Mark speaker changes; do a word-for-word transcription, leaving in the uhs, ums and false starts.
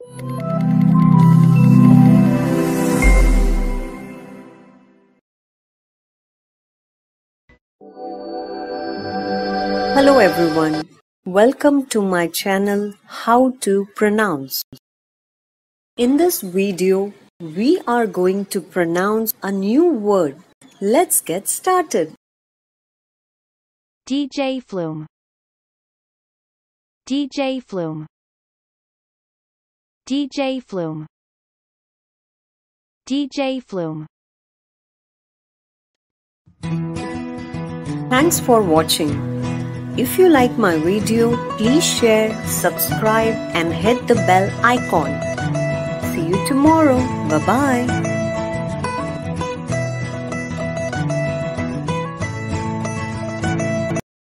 Speaker 1: Hello everyone, welcome to my channel How to Pronounce. In this video, we are going to pronounce a new word. Let's get started.
Speaker 2: D J Flume. D J Flume. D J Flume. D J Flume.
Speaker 1: Thanks for watching. If you like my video, please share, subscribe and hit the bell icon. See you tomorrow. Bye-bye.